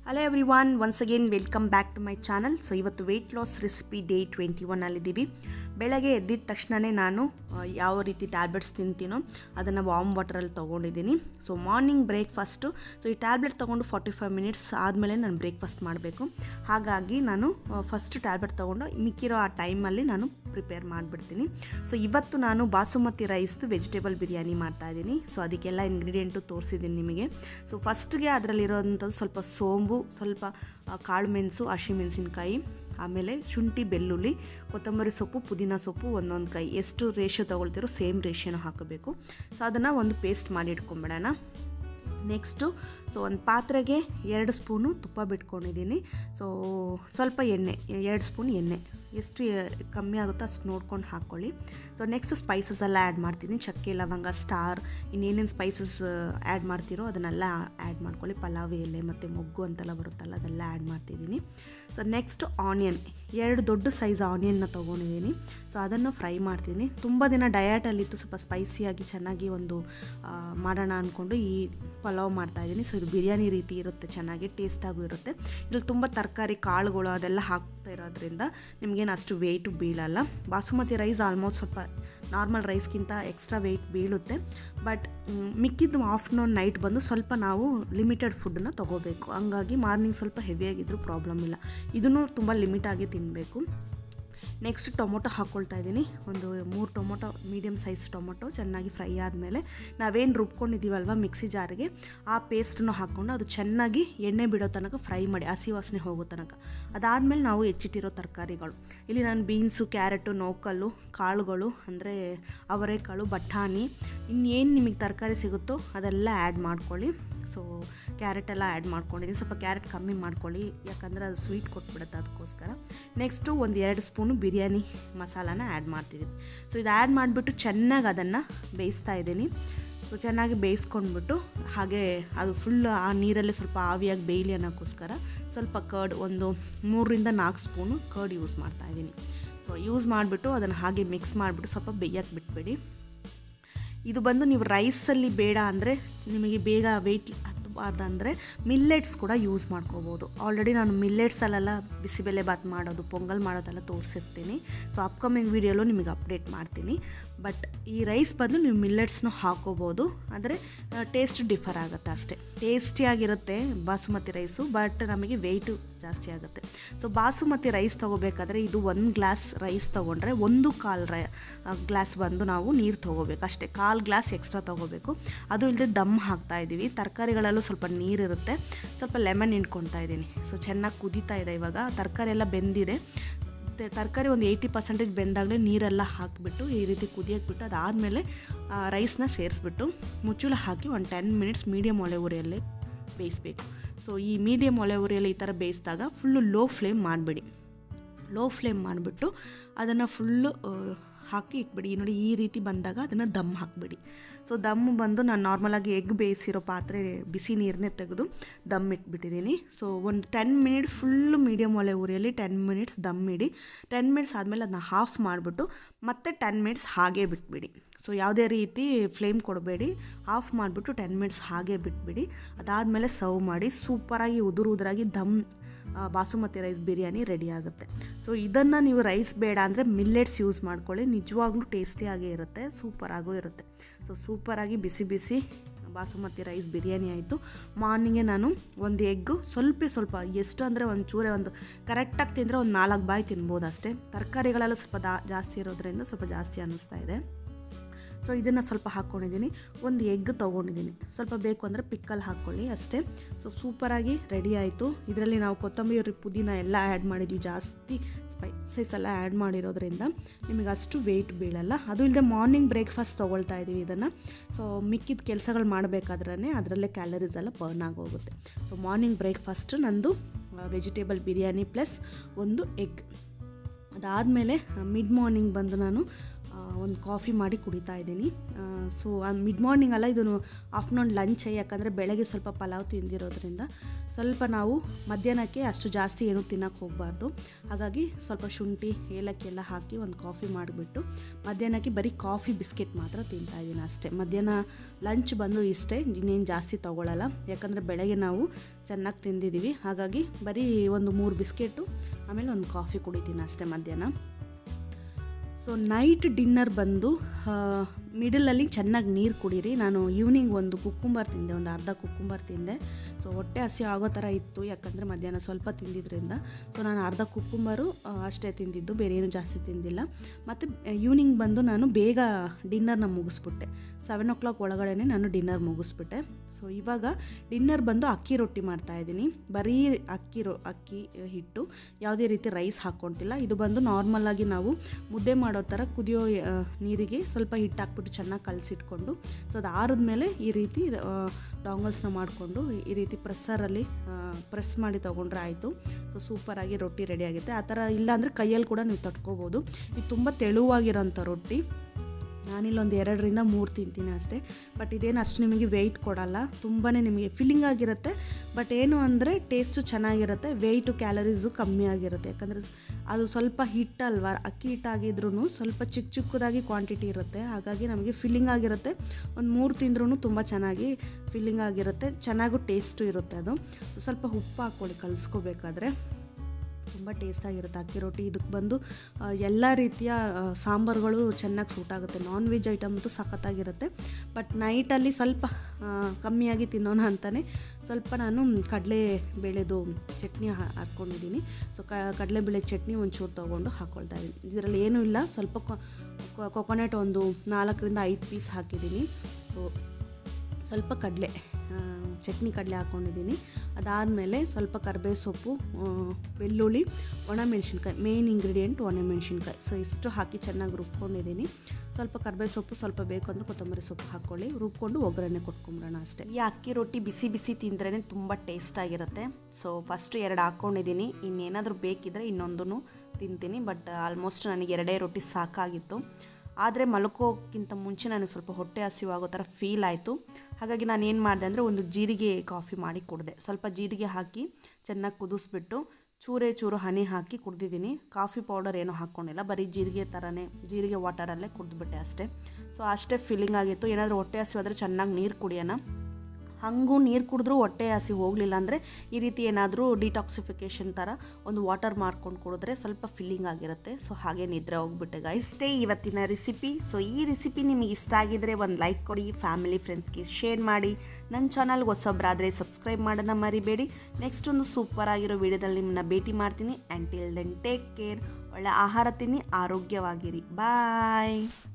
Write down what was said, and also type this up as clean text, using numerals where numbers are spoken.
Hello everyone, once again welcome back to my channel. So ಇವತ್ತು weight loss recipe day 21 ಅಲ್ಲಿದ್ದೀವಿ. ಬೆಳಗ್ಗೆ ಎದ್ದಿದ ತಕ್ಷಣನೇ ನಾನು ಯಾವ ರೀತಿ ಟ್ಯಾಬ್ಲೆಟ್ಸ್ ತಿಂತೀನೋ ಅದನ್ನು ವಾರ್ಮ್ ವಾಟರಲ್ಲಿ ತೊಗೊಂಡಿದ್ದೀನಿ. ಸೊ ಮಾರ್ನಿಂಗ್ ಬ್ರೇಕ್ಫಾಸ್ಟು, ಸೊ ಈ ಟ್ಯಾಬ್ಲೆಟ್ ತೊಗೊಂಡು 45 ಮಿನಿಟ್ಸ್ ಆದಮೇಲೆ ನಾನು ಬ್ರೇಕ್ಫಾಸ್ಟ್ ಮಾಡಬೇಕು. ಹಾಗಾಗಿ ನಾನು ಫಸ್ಟ್ ಟ್ಯಾಬ್ಲೆಟ್ ತೊಗೊಂಡು ಮಿಕ್ಕಿರೋ ಆ ಟೈಮಲ್ಲಿ ನಾನು ಪ್ರಿಪೇರ್ ಮಾಡಿಬಿಡ್ತೀನಿ. ಸೊ ಇವತ್ತು ನಾನು ಬಾಸುಮತಿ ರೈಸ್ದು ವೆಜಿಟೇಬಲ್ ಬಿರಿಯಾನಿ ಮಾಡ್ತಾಯಿದ್ದೀನಿ. ಸೊ ಅದಕ್ಕೆಲ್ಲ ಇಂಗ್ರೀಡಿಯೆಂಟು ತೋರಿಸಿದ್ದೀನಿ ನಿಮಗೆ. ಸೊ ಫಸ್ಟ್ಗೆ ಅದರಲ್ಲಿರೋಂಥದ್ದು ಸ್ವಲ್ಪ ಸೋಂಬು, ಸ್ವಲ್ಪ ಕಾಳು ಮೆಣಸು, ಹಸಿಮೆಣಸಿನ್ಕಾಯಿ, ಆಮೇಲೆ ಶುಂಠಿ, ಬೆಳ್ಳುಳ್ಳಿ, ಕೊತ್ತಂಬರಿ ಸೊಪ್ಪು, ಪುದೀನ ಸೊಪ್ಪು ಒಂದೊಂದು ಕೈ. ಎಷ್ಟು ರೇಷಿಯೋ ತೊಗೊಳ್ತಿರೋ ಸೇಮ್ ರೇಷಿಯೋನ ಹಾಕಬೇಕು. ಸೊ ಅದನ್ನು ಒಂದು ಪೇಸ್ಟ್ ಮಾಡಿ ಇಟ್ಕೊಂಬಿಡೋಣ. ನೆಕ್ಸ್ಟು ಸೊ ಒಂದು ಪಾತ್ರೆಗೆ 2 ಸ್ಪೂನು ತುಪ್ಪ ಬಿಟ್ಕೊಂಡಿದ್ದೀನಿ. ಸೊ ಸ್ವಲ್ಪ ಎಣ್ಣೆ, 2 ಸ್ಪೂನ್ ಎಣ್ಣೆ, ಎಷ್ಟು ಕಮ್ಮಿ ಆಗುತ್ತೋ ಅಷ್ಟು ನೋಡ್ಕೊಂಡು ಹಾಕ್ಕೊಳ್ಳಿ. ಸೊ ನೆಕ್ಸ್ಟು ಸ್ಪೈಸಸ್ ಎಲ್ಲ ಆ್ಯಡ್ ಮಾಡ್ತೀನಿ. ಚಕ್ಕೆ, ಲವಂಗ, ಸ್ಟಾರ್, ಇನ್ನೇನೇನು ಸ್ಪೈಸಸ್ ಆ್ಯಡ್ ಮಾಡ್ತಿರೋ ಅದನ್ನೆಲ್ಲ ಆ್ಯಡ್ ಮಾಡ್ಕೊಳ್ಳಿ. ಪಲಾವ್ ಎಲೆ ಮತ್ತು ಮೊಗ್ಗು ಅಂತೆಲ್ಲ ಬರುತ್ತಲ್ಲ ಅದೆಲ್ಲ ಆ್ಯಡ್ ಮಾಡ್ತಿದ್ದೀನಿ. ಸೊ ನೆಕ್ಸ್ಟು ಆನಿಯನ್, 2 ದೊಡ್ಡ ಸೈಜ್ ಆನಿಯನ್ನ ತೊಗೊಂಡಿದ್ದೀನಿ. ಸೊ ಅದನ್ನು ಫ್ರೈ ಮಾಡ್ತೀನಿ. ತುಂಬ ದಿನ ಡಯಟಲ್ಲಿತ್ತು, ಸ್ವಲ್ಪ ಸ್ಪೈಸಿಯಾಗಿ ಚೆನ್ನಾಗಿ ಒಂದು ಮಾಡೋಣ ಅಂದ್ಕೊಂಡು ಈ ಪಲಾವ್ ಮಾಡ್ತಾಯಿದ್ದೀನಿ. ಸೊ ಇದು ಬಿರಿಯಾನಿ ರೀತಿ ಇರುತ್ತೆ, ಚೆನ್ನಾಗಿ ಟೇಸ್ಟಾಗೂ ಇರುತ್ತೆ. ಇದ್ರಲ್ಲಿ ತುಂಬ ತರಕಾರಿ, ಕಾಳುಗಳು ಅದೆಲ್ಲ ಹಾಕ್ತಾ ಇರೋದ್ರಿಂದ ನಿಮಗೇನು ಅಷ್ಟು ವೆಯ್ಟು ಬೀಳಲ್ಲ. ಬಾಸುಮತಿ ರೈಸ್ ಆಲ್ಮೋಸ್ಟ್ ಸ್ವಲ್ಪ ನಾರ್ಮಲ್ ರೈಸ್ಗಿಂತ ಎಕ್ಸ್ಟ್ರಾ ವೆಯ್ಟ್ ಬೀಳುತ್ತೆ. ಬಟ್ ಮಿಕ್ಕಿದ್ದು ಆಫ್ಟರ್ನೂನ್ ನೈಟ್ ಬಂದು ಸ್ವಲ್ಪ ನಾವು ಲಿಮಿಟೆಡ್ ಫುಡ್ಡನ್ನು ತೊಗೋಬೇಕು. ಹಂಗಾಗಿ ಮಾರ್ನಿಂಗ್ ಸ್ವಲ್ಪ ಹೆವಿಯಾಗಿದ್ದರೂ ಪ್ರಾಬ್ಲಮ್ ಇಲ್ಲ. ಇದನ್ನು ತುಂಬ ಲಿಮಿಟಾಗಿ ತಿನ್ನಬೇಕು. ನೆಕ್ಸ್ಟ್ ಟೊಮೊಟೊ ಹಾಕ್ಕೊಳ್ತಾ ಇದ್ದೀನಿ. ಒಂದು 3 ಟೊಮೊಟೊ, ಮೀಡಿಯಮ್ ಸೈಜ್ ಟೊಮೊಟೊ ಚೆನ್ನಾಗಿ ಫ್ರೈ ಆದಮೇಲೆ ನಾವೇನು ರುಬ್ಕೊಂಡಿದ್ದೀವಲ್ವ ಮಿಕ್ಸಿ ಜಾರಿಗೆ, ಆ ಪೇಸ್ಟನ್ನು ಹಾಕ್ಕೊಂಡು ಅದು ಚೆನ್ನಾಗಿ ಎಣ್ಣೆ ಬಿಡೋ ತನಕ ಫ್ರೈ ಮಾಡಿ, ಹಸಿ ವಾಸನೆ ಹೋಗೋ ತನಕ. ಅದಾದಮೇಲೆ ನಾವು ಹೆಚ್ಚಿಟ್ಟಿರೋ ತರಕಾರಿಗಳು, ಇಲ್ಲಿ ನಾನು ಬೀನ್ಸು, ಕ್ಯಾರೆಟು, ನೋಕಲ್ಲು, ಕಾಳುಗಳು ಅಂದರೆ ಅವರೆಕಾಳು, ಬಟಾಣಿ, ಇನ್ನೇನು ನಿಮಗೆ ತರಕಾರಿ ಸಿಗುತ್ತೋ ಅದೆಲ್ಲ ಆ್ಯಡ್ ಮಾಡ್ಕೊಳ್ಳಿ. ಸೊ ಕ್ಯಾರೆಟೆಲ್ಲ ಆ್ಯಡ್ ಮಾಡ್ಕೊಂಡಿದ್ದೀನಿ. ಸ್ವಲ್ಪ ಕ್ಯಾರೆಟ್ ಕಮ್ಮಿ ಮಾಡ್ಕೊಳ್ಳಿ, ಯಾಕಂದರೆ ಅದು ಸ್ವೀಟ್ ಕೊಟ್ಬಿಡುತ್ತೆ, ಅದಕ್ಕೋಸ್ಕರ. ನೆಕ್ಸ್ಟು ಒಂದು 2 ಸ್ಪೂನು ಬಿರಿಯಾನಿ ಮಸಾಲಾನ ಆ್ಯಡ್ ಮಾಡ್ತಿದ್ದೀನಿ. ಸೊ ಇದು ಆ್ಯಡ್ ಮಾಡಿಬಿಟ್ಟು ಚೆನ್ನಾಗಿ ಅದನ್ನು ಬೇಯಿಸ್ತಾ ಇದ್ದೀನಿ. ಸೊ ಚೆನ್ನಾಗಿ ಬೇಯಿಸ್ಕೊಂಡ್ಬಿಟ್ಟು ಹಾಗೆ ಅದು ಫುಲ್ ಆ ನೀರಲ್ಲಿ ಸ್ವಲ್ಪ ಆವಿಯಾಗಿ ಬೇಯಲಿ ಅನ್ನೋಕ್ಕೋಸ್ಕರ ಸ್ವಲ್ಪ ಕರ್ಡ್, ಒಂದು 3-4 ಸ್ಪೂನು ಕರ್ಡ್ ಯೂಸ್ ಮಾಡ್ತಾಯಿದ್ದೀನಿ. ಸೊ ಯೂಸ್ ಮಾಡಿಬಿಟ್ಟು ಅದನ್ನು ಹಾಗೆ ಮಿಕ್ಸ್ ಮಾಡಿಬಿಟ್ಟು ಸ್ವಲ್ಪ ಬೇಯಕ್ಕೆ ಬಿಟ್ಬಿಡಿ. ಇದು ಬಂದು ನೀವು ರೈಸಲ್ಲಿ ಬೇಡ ಅಂದರೆ, ನಿಮಗೆ ಬೇಗ ವೆಯ್ಟ್ ಹತ್ತಬಾರ್ದಂದರೆ ಮಿಲ್ಲೆಟ್ಸ್ ಕೂಡ ಯೂಸ್ ಮಾಡ್ಕೋಬೋದು. ಆಲ್ರೆಡಿ ನಾನು ಮಿಲ್ಲೆಟ್ಸಲ್ಲೆಲ್ಲ ಬಿಸಿಬೇಳೆ ಬಾತ್ ಮಾಡೋದು, ಪೊಂಗಲ್ ಮಾಡೋದೆಲ್ಲ ತೋರಿಸಿರ್ತೀನಿ. ಸೊ ಅಪ್ಕಮಿಂಗ್ ವೀಡಿಯೋಲು ನಿಮಗೆ ಅಪ್ಡೇಟ್ ಮಾಡ್ತೀನಿ. ಬಟ್ ಈ ರೈಸ್ ಬದಲು ನೀವು ಮಿಲ್ಲೆಟ್ಸ್ನೂ ಹಾಕೋಬೋದು, ಆದರೆ ಟೇಸ್ಟ್ ಡಿಫರ್ ಆಗುತ್ತೆ ಅಷ್ಟೇ. ಟೇಸ್ಟಿಯಾಗಿರುತ್ತೆ ಬಾಸುಮತಿ ರೈಸು, ಬಟ್ ನಮಗೆ ವೆಯ್ಟು ಜಾಸ್ತಿ ಆಗುತ್ತೆ. ಸೊ ಬಾಸುಮತಿ ರೈಸ್ ತೊಗೋಬೇಕಾದ್ರೆ ಇದು 1 ಗ್ಲಾಸ್ ರೈಸ್ ತೊಗೊಂಡ್ರೆ 1/4 ಗ್ಲಾಸ್ ಬಂದು ನಾವು ನೀರು ತೊಗೋಬೇಕು ಅಷ್ಟೇ. 1/4 ಗ್ಲಾಸ್ ಎಕ್ಸ್ಟ್ರಾ ತೊಗೋಬೇಕು. ಅದು ಇಲ್ಲದೆ ದಮ್ ಹಾಕ್ತಾಯಿದ್ದೀವಿ. ತರಕಾರಿಗಳಲ್ಲೂ ಸ್ವಲ್ಪ ನೀರಿರುತ್ತೆ, ಸ್ವಲ್ಪ ಲೆಮನ್ ಹಿಂಡ್ಕೊತಾ ಇದ್ದೀನಿ. ಸೊ ಚೆನ್ನಾಗಿ ಕುದೀತಾ ಇದೆ. ಇವಾಗ ತರಕಾರಿ ಎಲ್ಲ ಬೆಂದಿದೆ. ತರಕಾರಿ ಒಂದು 80% ಬೆಂದಾಗಲೇ ನೀರೆಲ್ಲ ಹಾಕಿಬಿಟ್ಟು ಈ ರೀತಿ ಕುದಿಯೋಕ್ಕೆ ಬಿಟ್ಟು ಅದಾದಮೇಲೆ ರೈಸ್ನ ಸೇರಿಸ್ಬಿಟ್ಟು ಮುಚ್ಚಳ ಹಾಕಿ ಒಂದು 10 ಮಿನಿಟ್ಸ್ ಮೀಡಿಯಮ್ ಒಲೆ ಉರಿಯಲ್ಲಿ ಬೇಯಿಸಬೇಕು. ಸೊ ಈ ಮೀಡಿಯಮ್ ಒಲೆ ಉರಿಯಲ್ಲಿ ಈ ಥರ ಬೇಯಿಸಿದಾಗ ಫುಲ್ಲು ಲೋ ಫ್ಲೇಮ್ ಮಾಡಿಬಿಡಿ. ಲೋ ಫ್ಲೇಮ್ ಮಾಡಿಬಿಟ್ಟು ಅದನ್ನು ಫುಲ್ಲು ಹಾಕಿ ಇಟ್ಬಿಡಿ. ನೋಡಿ ಈ ರೀತಿ ಬಂದಾಗ ಅದನ್ನು ದಮ್ ಹಾಕಿಬಿಡಿ. ಸೊ ದಮ್ ಬಂದು ನಾನು ನಾರ್ಮಲಾಗಿ ಎಗ್ ಬೇಯಿಸಿರೋ ಪಾತ್ರೆ ಬಿಸಿ ನೀರನ್ನೇ ತೆಗೆದು ದಮ್ ಇಟ್ಬಿಟ್ಟಿದ್ದೀನಿ. ಸೊ ಒಂದು 10 ಮಿನಿಟ್ಸ್ ಫುಲ್ಲು ಮೀಡಿಯಮ್ ಒಲೆ ಉರಿಯಲ್ಲಿ 10 ಮಿನಿಟ್ಸ್ ದಮ್ ಇಡಿ. 10 ಮಿನಿಟ್ಸ್ ಆದಮೇಲೆ ಅದನ್ನ ಹಾಫ್ ಮಾಡಿಬಿಟ್ಟು ಮತ್ತೆ 10 ಮಿನಿಟ್ಸ್ ಹಾಗೇ ಬಿಟ್ಬಿಡಿ. ಸೊ ಯಾವುದೇ ರೀತಿ ಫ್ಲೇಮ್ ಕೊಡಬೇಡಿ, ಆಫ್ ಮಾಡಿಬಿಟ್ಟು 10 ಮಿನಿಟ್ಸ್ ಹಾಗೇ ಬಿಟ್ಬಿಡಿ. ಅದಾದಮೇಲೆ ಸರ್ವ್ ಮಾಡಿ. ಸೂಪರಾಗಿ ಉದುರಾಗಿ ದಮ್ ಬಾಸುಮತಿ ರೈಸ್ ಬಿರಿಯಾನಿ ರೆಡಿ ಆಗುತ್ತೆ. ಸೊ ಇದನ್ನು ನೀವು ರೈಸ್ ಬೇಡ ಅಂದರೆ ಮಿಲ್ಲೆಟ್ಸ್ ಯೂಸ್ ಮಾಡ್ಕೊಳ್ಳಿ, ನಿಜವಾಗ್ಲೂ ಟೇಸ್ಟಿಯಾಗೇ ಇರುತ್ತೆ, ಸೂಪರಾಗೂ ಇರುತ್ತೆ. ಸೊ ಸೂಪರಾಗಿ ಬಿಸಿ ಬಿಸಿ ಬಾಸುಮತಿ ರೈಸ್ ಬಿರಿಯಾನಿ ಆಯಿತು. ಮಾರ್ನಿಂಗೆ ನಾನು ಒಂದು ಎಗ್ಗು ಸ್ವಲ್ಪ ಎಷ್ಟು ಅಂದರೆ ಒಂದು ಚೂರೆ, ಒಂದು ಕರೆಕ್ಟಾಗಿ ತಿಂದರೆ ಒಂದು 4 ಬಾಯಿ ತಿನ್ಬೋದು ಅಷ್ಟೇ. ತರಕಾರಿಗಳೆಲ್ಲ ಸ್ವಲ್ಪ ಜಾಸ್ತಿ ಇರೋದ್ರಿಂದ ಸ್ವಲ್ಪ ಜಾಸ್ತಿ ಅನ್ನಿಸ್ತಾ ಇದೆ. ಸೊ ಇದನ್ನು ಸ್ವಲ್ಪ ಹಾಕ್ಕೊಂಡಿದ್ದೀನಿ. ಒಂದು ಎಗ್ ತೊಗೊಂಡಿದ್ದೀನಿ. ಸ್ವಲ್ಪ ಬೇಕು ಅಂದರೆ ಪಿಕ್ಕಲ್ ಹಾಕ್ಕೊಳ್ಳಿ ಅಷ್ಟೇ. ಸೊ ಸೂಪರಾಗಿ ರೆಡಿ ಆಯಿತು. ಇದರಲ್ಲಿ ನಾವು ಕೊತ್ತಂಬರಿ, ಪುದೀನ ಎಲ್ಲ ಆ್ಯಡ್ ಮಾಡಿದ್ವಿ. ಜಾಸ್ತಿ ಸ್ಪೈಸಸ್ ಎಲ್ಲ ಆ್ಯಡ್ ಮಾಡಿರೋದ್ರಿಂದ ನಿಮಗೆ ಅಷ್ಟು ವೆಯ್ಟ್ ಬೀಳಲ್ಲ. ಅದು ಇಲ್ಲದೆ ಮಾರ್ನಿಂಗ್ ಬ್ರೇಕ್ಫಾಸ್ಟ್ ತೊಗೊಳ್ತಾ ಇದ್ದೀವಿ ಇದನ್ನು. ಸೊ ಮಿಕ್ಕಿದ ಕೆಲಸಗಳು ಮಾಡಬೇಕಾದ್ರೇ ಅದರಲ್ಲೇ ಕ್ಯಾಲರೀಸ್ ಎಲ್ಲ ಬರ್ನ್ ಆಗೋಗುತ್ತೆ. ಸೊ ಮಾರ್ನಿಂಗ್ ಬ್ರೇಕ್ಫಾಸ್ಟು ನಂದು ವೆಜಿಟೇಬಲ್ ಬಿರಿಯಾನಿ ಪ್ಲಸ್ ಒಂದು ಎಗ್. ಅದಾದಮೇಲೆ ಮಿಡ್ ಮಾರ್ನಿಂಗ್ ಬಂದು ನಾನು ಒಂದು ಕಾಫಿ ಮಾಡಿ ಕುಡಿತಾ ಇದ್ದೀನಿ. ಸೊ ಮಿಡ್ ಮಾರ್ನಿಂಗ್ ಅಲ್ಲ, ಇದು ಆಫ್ಟರ್ನೂನ್ ಲಂಚ್, ಯಾಕಂದರೆ ಬೆಳಗ್ಗೆ ಸ್ವಲ್ಪ ಪಲಾವ್ ತಿಂದಿರೋದ್ರಿಂದ ಸ್ವಲ್ಪ ನಾವು ಮಧ್ಯಾಹ್ನಕ್ಕೆ ಅಷ್ಟು ಜಾಸ್ತಿ ಏನೂ ತಿನ್ನೋಕ್ಕೆ ಹೋಗಬಾರ್ದು. ಹಾಗಾಗಿ ಸ್ವಲ್ಪ ಶುಂಠಿ ಏಲಕ್ಕಿ ಎಲ್ಲ ಹಾಕಿ ಒಂದು ಕಾಫಿ ಮಾಡಿಬಿಟ್ಟು ಮಧ್ಯಾಹ್ನಕ್ಕೆ ಬರೀ ಕಾಫಿ ಬಿಸ್ಕೆಟ್ ಮಾತ್ರ ತಿಂತಾಯಿದ್ದೀನಿ ಅಷ್ಟೇ. ಮಧ್ಯಾಹ್ನ ಲಂಚ್ ಬಂದು ಇಷ್ಟೇ, ಇನ್ನೇನು ಜಾಸ್ತಿ ತೊಗೊಳ್ಳಲ್ಲ, ಯಾಕಂದರೆ ಬೆಳಗ್ಗೆ ನಾವು ಚೆನ್ನಾಗಿ ತಿಂದಿದ್ದೀವಿ. ಹಾಗಾಗಿ ಬರೀ ಒಂದು 3 ಬಿಸ್ಕೆಟು ಆಮೇಲೆ ಒಂದು ಕಾಫಿ ಕುಡಿತೀನಿ ಅಷ್ಟೇ ಮಧ್ಯಾಹ್ನ. ಸೊ ನೈಟ್ ಡಿನ್ನರ್ ಬಂದು ಮಿಡಲಲ್ಲಿ ಚೆನ್ನಾಗಿ ನೀರು ಕುಡೀರಿ. ನಾನು ಈವ್ನಿಂಗ್ ಒಂದು ಕುಕ್ಕುಂಬರ್ ತಿಂದೆ, ಒಂದು ಅರ್ಧ ಕುಕ್ಕುಂಬರ್ ತಿಂದೆ. ಸೊ ಹೊಟ್ಟೆ ಹಸಿ ಆಗೋ ಥರ ಇತ್ತು, ಯಾಕಂದರೆ ಮಧ್ಯಾಹ್ನ ಸ್ವಲ್ಪ ತಿಂದಿದ್ದರಿಂದ. ಸೊ ನಾನು ಅರ್ಧ ಕುಕ್ಕುಂಬರು ಅಷ್ಟೇ ತಿಂದಿದ್ದು, ಬೇರೆ ಏನು ಜಾಸ್ತಿ ತಿಂದಿಲ್ಲ. ಮತ್ತು ಈವ್ನಿಂಗ್ ಬಂದು ನಾನು ಬೇಗ ಡಿನ್ನರ್ನ ಮುಗಿಸ್ಬಿಟ್ಟೆ, 7 o'clock ಒಳಗಡೆ ನಾನು ಡಿನ್ನರ್ ಮುಗಿಸ್ಬಿಟ್ಟೆ. ಸೊ ಇವಾಗ ಡಿನ್ನರ್ ಬಂದು ಅಕ್ಕಿ ರೊಟ್ಟಿ ಮಾಡ್ತಾಯಿದ್ದೀನಿ. ಬರೀ ಅಕ್ಕಿ ಹಿಟ್ಟು, ಯಾವುದೇ ರೀತಿ ರೈಸ್ ಹಾಕ್ಕೊಳ್ತಿಲ್ಲ. ಇದು ಬಂದು ನಾರ್ಮಲಾಗಿ ನಾವು ಮುದ್ದೆ ಮಾಡೋ ಥರ ಕುದಿಯೋ ನೀರಿಗೆ ಸ್ವಲ್ಪ ಹಿಟ್ಟು ಹಾಕ್ಬಿಟ್ಟು ಚೆನ್ನಾಗಿ ಕಲಸಿಟ್ಕೊಂಡು, ಸೊ ಅದು ಆರಿದ್ಮೇಲೆ ಈ ರೀತಿ ಡಾಂಗಲ್ಸ್ನ ಮಾಡಿಕೊಂಡು ಈ ರೀತಿ ಪ್ರೆಸ್ಸರಲ್ಲಿ ಪ್ರೆಸ್ ಮಾಡಿ ತೊಗೊಂಡ್ರೆ ಆಯಿತು. ಸೊ ಸೂಪರಾಗಿ ರೊಟ್ಟಿ ರೆಡಿ ಆಗುತ್ತೆ. ಆ ಥರ ಇಲ್ಲಾಂದರೆ ಕೈಯಲ್ಲಿ ಕೂಡ ನೀವು ತಟ್ಕೋಬೋದು. ಇದು ತುಂಬ ತೆಳುವಾಗಿರೋಂಥ ರೊಟ್ಟಿ. ನಾನಿಲ್ಲೊಂದು 2ರಿಂದ 3 ತಿಂತೀನಿ ಅಷ್ಟೇ. ಬಟ್ ಇದೇನು ಅಷ್ಟು ನಿಮಗೆ ವೆಯ್ಟ್ ಕೊಡಲ್ಲ, ತುಂಬಾ ನಿಮಗೆ ಫಿಲ್ಲಿಂಗ್ ಆಗಿರುತ್ತೆ. ಬಟ್ ಏನು ಅಂದರೆ ಟೇಸ್ಟು ಚೆನ್ನಾಗಿರುತ್ತೆ, ವೆಯ್ಟು ಕ್ಯಾಲರೀಸು ಕಮ್ಮಿ ಆಗಿರುತ್ತೆ. ಯಾಕಂದರೆ ಅದು ಸ್ವಲ್ಪ ಹಿಟ್ಟಲ್ವ, ಅಕ್ಕಿ ಹಿಟ್ಟಾಗಿದ್ರೂ ಸ್ವಲ್ಪ ಚಿಕ್ಕದಾಗಿ ಕ್ವಾಂಟಿಟಿ ಇರುತ್ತೆ. ಹಾಗಾಗಿ ನಮಗೆ ಫಿಲ್ಲಿಂಗ್ ಆಗಿರುತ್ತೆ. ಒಂದು 3 ತಿಂದ್ರೂ ತುಂಬ ಚೆನ್ನಾಗಿ ಫಿಲ್ಲಿಂಗ್ ಆಗಿರುತ್ತೆ, ಚೆನ್ನಾಗೂ ಟೇಸ್ಟು ಇರುತ್ತೆ. ಅದು ಸ್ವಲ್ಪ ಉಪ್ಪು ಹಾಕ್ಕೊಳ್ಳಿ ಕಲಿಸ್ಕೋಬೇಕಾದ್ರೆ, ತುಂಬ ಟೇಸ್ಟಾಗಿರುತ್ತೆ ಅಕ್ಕಿ ರೊಟ್ಟಿ. ಇದಕ್ಕೆ ಬಂದು ಎಲ್ಲ ರೀತಿಯ ಸಾಂಬಾರುಗಳು ಚೆನ್ನಾಗಿ ಸೂಟ್ ಆಗುತ್ತೆ. ನಾನ್ ವೆಜ್ ಐಟಮ್ ಅಂತೂ ಸಖತ್ತಾಗಿರುತ್ತೆ. ಬಟ್ ನೈಟಲ್ಲಿ ಸ್ವಲ್ಪ ಕಮ್ಮಿಯಾಗಿ ತಿನ್ನೋಣ ಅಂತಲೇ ಸ್ವಲ್ಪ ನಾನು ಕಡಲೆಬೇಳೆದು ಚಟ್ನಿ ಹಾಕ್ಕೊಂಡಿದ್ದೀನಿ. ಸೊ ಕಡಲೆಬೇಳೆ ಚಟ್ನಿ ಒಂಚೂರು ತೊಗೊಂಡು ಹಾಕ್ಕೊಳ್ತಾ ಇದ್ದೀನಿ. ಇದರಲ್ಲಿ ಏನೂ ಇಲ್ಲ, ಸ್ವಲ್ಪ ಕೊಕೊನೆಟ್ ಒಂದು 4ರಿಂದ 5 ಪೀಸ್ ಹಾಕಿದ್ದೀನಿ. ಸೊ ಸ್ವಲ್ಪ ಚಟ್ನಿ ಕಡಲೆ ಹಾಕ್ಕೊಂಡಿದ್ದೀನಿ. ಅದಾದಮೇಲೆ ಸ್ವಲ್ಪ ಕರಿಬೇವು ಸೊಪ್ಪು, ಬೆಳ್ಳುಳ್ಳಿ, ಒಣಮೆಣ್ಸಿನ್ಕಾಯಿ, ಮೇನ್ ಇಂಗ್ರೀಡಿಯೆಂಟ್ ಒಣಮೆಣ್ಸಿನ್ಕಾಯಿ. ಸೊ ಇಷ್ಟು ಹಾಕಿ ಚೆನ್ನಾಗಿ ರುಬ್ಕೊಂಡಿದ್ದೀನಿ. ಸ್ವಲ್ಪ ಕರಿಬೇವು ಸೊಪ್ಪು, ಸ್ವಲ್ಪ ಬೇಕು ಅಂದರೆ ಕೊತ್ತಂಬರಿ ಸೊಪ್ಪು ಹಾಕ್ಕೊಳ್ಳಿ, ರುಬ್ಕೊಂಡು ಒಗ್ಗರಣೆ ಕೊಟ್ಕೊಂಬಿಡೋಣ ಅಷ್ಟೇ. ಈ ಅಕ್ಕಿ ರೊಟ್ಟಿ ಬಿಸಿ ಬಿಸಿ ತಿಂದ್ರೇ ತುಂಬ ಟೇಸ್ಟಾಗಿರುತ್ತೆ. ಸೊ ಫಸ್ಟು 2 ಹಾಕ್ಕೊಂಡಿದ್ದೀನಿ, ಇನ್ನೇನಾದರೂ ಬೇಕಿದ್ದರೆ ಇನ್ನೊಂದೂ ತಿಂತೀನಿ. ಬಟ್ ಆಲ್ಮೋಸ್ಟ್ ನನಗೆ 2 ರೊಟ್ಟಿ ಸಾಕಾಗಿತ್ತು. ಆದರೆ ಮಲ್ಕೋಕ್ಕಿಂತ ಮುಂಚೆ ನನಗೆ ಸ್ವಲ್ಪ ಹೊಟ್ಟೆ ಹಸಿವಾಗೋ ಥರ ಫೀಲ್ ಆಯಿತು. ಹಾಗಾಗಿ ನಾನು ಏನು ಮಾಡಿದೆ ಅಂದರೆ ಒಂದು ಜೀರಿಗೆ ಕಾಫಿ ಮಾಡಿ ಕುಡಿದೆ. ಸ್ವಲ್ಪ ಜೀರಿಗೆ ಹಾಕಿ ಚೆನ್ನಾಗಿ ಕುದಿಸ್ಬಿಟ್ಟು ಚೂರು ಹನಿ ಹಾಕಿ ಕುಡ್ದಿದ್ದೀನಿ. ಕಾಫಿ ಪೌಡರ್ ಏನೂ ಹಾಕ್ಕೊಂಡಿಲ್ಲ, ಬರೀ ಜೀರಿಗೆ ವಾಟರಲ್ಲೇ ಕುಡಿದ್ಬಿಟ್ಟೆ ಅಷ್ಟೇ. ಸೊ ಅಷ್ಟೇ ಫೀಲಿಂಗ್ ಆಗಿತ್ತು. ಏನಾದರೂ ಹೊಟ್ಟೆ ಹಸಿವಾದರೆ ಚೆನ್ನಾಗಿ ನೀರು ಕುಡಿಯೋಣ. ಹಾಗೂ ನೀರು ಕುಡಿದ್ರೂ ಹೊಟ್ಟೆ ಹಸಿ ಹೋಗಲಿಲ್ಲ ಅಂದರೆ ಈ ರೀತಿ ಏನಾದರೂ ಡಿಟಾಕ್ಸಿಫಿಕೇಷನ್ ಥರ ಒಂದು ವಾಟರ್ ಮಾಡ್ಕೊಂಡು ಕುಡಿದ್ರೆ ಸ್ವಲ್ಪ ಫಿಲ್ಲಿಂಗ್ ಆಗಿರುತ್ತೆ. ಸೊ ಹಾಗೆ ನಿದ್ರೆ ಹೋಗ್ಬಿಟ್ಟೆ ಗೈಸ್. ಇಷ್ಟೇ ಇವತ್ತಿನ ರೆಸಿಪಿ. ಸೊ ಈ ರೆಸಿಪಿ ನಿಮಗೆ ಇಷ್ಟ ಆಗಿದ್ರೆ ಒಂದು ಲೈಕ್ ಕೊಡಿ, ಫ್ಯಾಮಿಲಿ ಫ್ರೆಂಡ್ಸ್ಗೆ ಶೇರ್ ಮಾಡಿ. ನನ್ನ ಚಾನಲ್ಗೆ ಹೊಸಬ್ರಾದರೆ ಸಬ್ಸ್ಕ್ರೈಬ್ ಮಾಡೋದನ್ನ ಮರಿಬೇಡಿ. ನೆಕ್ಸ್ಟ್ ಒಂದು ಸೂಪರ್ ಆಗಿರೋ ವಿಡಿಯೋದಲ್ಲಿ ನಿಮ್ಮನ್ನ ಭೇಟಿ ಮಾಡ್ತೀನಿ. And till then take care. ಒಳ್ಳೆ ಆಹಾರ ತಿನ್ನಿ, ಆರೋಗ್ಯವಾಗಿರಿ. ಬಾಯ್.